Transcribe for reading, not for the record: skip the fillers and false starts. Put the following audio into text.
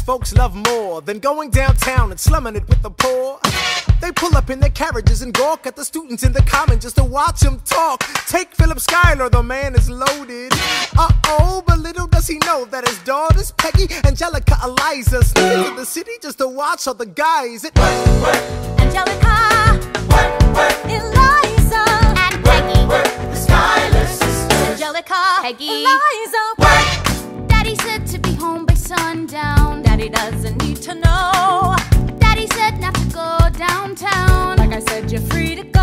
folks love more than going downtown and slumming it with the poor. They pull up in their carriages and gawk at the students in the common just to watch them talk. Take Philip Schuyler, the man is loaded. Uh-oh, but little does he know that his daughters, Peggy, Angelica, Eliza, sneak into the city just to watch all the guys. Angelica, Eliza, and Peggy, the Schuyler sisters. Angelica, Peggy, Eliza, Daddy said to be home by sundown. Daddy doesn't need to know. Daddy said not to go downtown. Like I said, you're free to go.